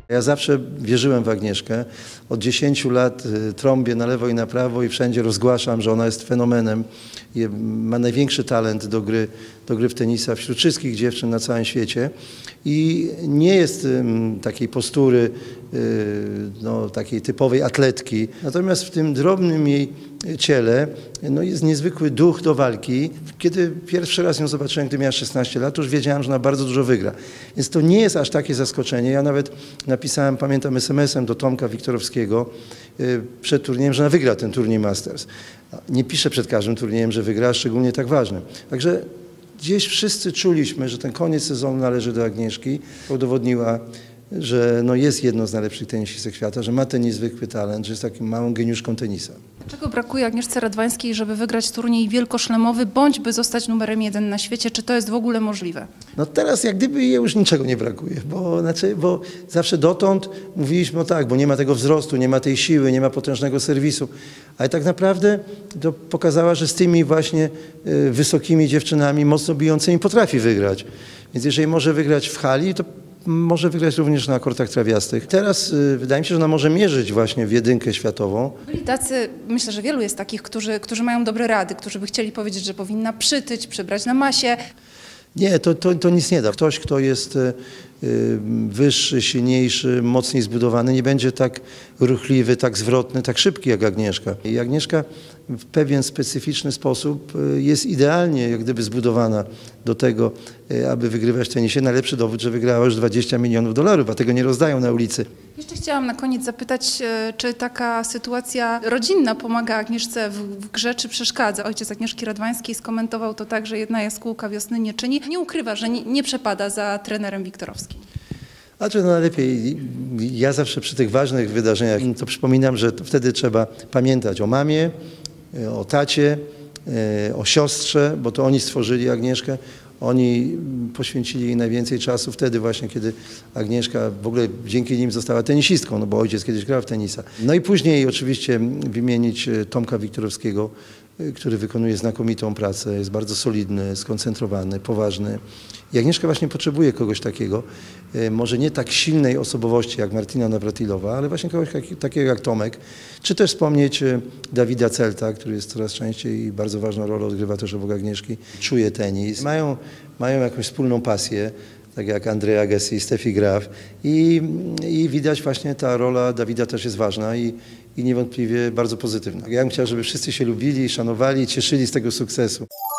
Ja zawsze wierzyłem w Agnieszkę. Od 10 lat trąbię na lewo i na prawo i wszędzie rozgłaszam, że ona jest fenomenem. Ma największy talent do gry w tenisa wśród wszystkich dziewczyn na całym świecie. I nie jest takiej postury, takiej typowej atletki. Natomiast w tym drobnym jej ciele jest niezwykły duch do walki. Kiedy pierwszy raz ją zobaczyłem, gdy miała 16 lat, już wiedziałem, że ona bardzo dużo wygra. Więc to nie jest aż takie zaskoczenie. Ja nawet napisałem, pamiętam, SMS-em do Tomka Wiktorowskiego przed turniejem, że ona wygra ten turniej Masters. Nie piszę przed każdym turniejem, że wygra, szczególnie tak ważnym. Także gdzieś wszyscy czuliśmy, że ten koniec sezonu należy do Agnieszki. Udowodniła, że jest jedną z najlepszych tenisistek świata, że ma ten niezwykły talent, że jest takim małą geniuszką tenisa. Czego brakuje Agnieszce Radwańskiej, żeby wygrać turniej wielkoszlemowy, bądź by zostać numerem 1 na świecie? Czy to jest w ogóle możliwe? Teraz jak gdyby jej już niczego nie brakuje, bo zawsze dotąd mówiliśmy tak, bo nie ma tego wzrostu, nie ma tej siły, nie ma potężnego serwisu, ale tak naprawdę to pokazała, że z tymi właśnie wysokimi dziewczynami, mocno bijącymi potrafi wygrać. Więc jeżeli może wygrać w hali, to może wygrać również na kortach trawiastych. Teraz wydaje mi się, że ona może mierzyć właśnie w jedynkę światową. Byli tacy, myślę, że wielu jest takich, którzy mają dobre rady, którzy by chcieli powiedzieć, że powinna przytyć, przybrać na masie. Nie, to nic nie da. Ktoś, kto jest wyższy, silniejszy, mocniej zbudowany, nie będzie tak ruchliwy, tak zwrotny, tak szybki jak Agnieszka. I Agnieszka w pewien specyficzny sposób jest idealnie jak gdyby zbudowana do tego, aby wygrywać w tenisie. Najlepszy dowód, że wygrała już $20 milionów, a tego nie rozdają na ulicy. Jeszcze chciałam na koniec zapytać, czy taka sytuacja rodzinna pomaga Agnieszce w grze, czy przeszkadza? Ojciec Agnieszki Radwańskiej skomentował to tak, że jedna jaskółka wiosny nie czyni. Nie ukrywa, że nie przepada za trenerem Wiktorowskim. Najlepiej, ja zawsze przy tych ważnych wydarzeniach to przypominam, że wtedy trzeba pamiętać o mamie, o tacie, o siostrze, bo to oni stworzyli Agnieszkę. Oni poświęcili jej najwięcej czasu wtedy właśnie, kiedy Agnieszka w ogóle dzięki nim została tenisistką, bo ojciec kiedyś grał w tenisa. I później oczywiście wymienić Tomka Wiktorowskiego, który wykonuje znakomitą pracę, jest bardzo solidny, skoncentrowany, poważny. I Agnieszka właśnie potrzebuje kogoś takiego, może nie tak silnej osobowości jak Martina Navratilowa, ale właśnie kogoś takiego jak Tomek. Czy też wspomnieć Dawida Celta, który jest coraz częściej i bardzo ważną rolę odgrywa też obok Agnieszki. Czuje tenis, mają jakąś wspólną pasję, tak jak Andrea Agassi i Steffi Graf. I widać właśnie ta rola Dawida też jest ważna i niewątpliwie bardzo pozytywna. Ja bym chciał, żeby wszyscy się lubili, szanowali, cieszyli z tego sukcesu.